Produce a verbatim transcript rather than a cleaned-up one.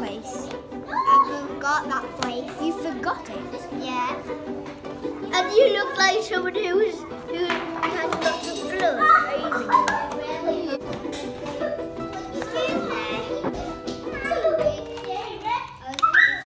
place? I forgot that place. You forgot it? Yeah. And you look like someone who's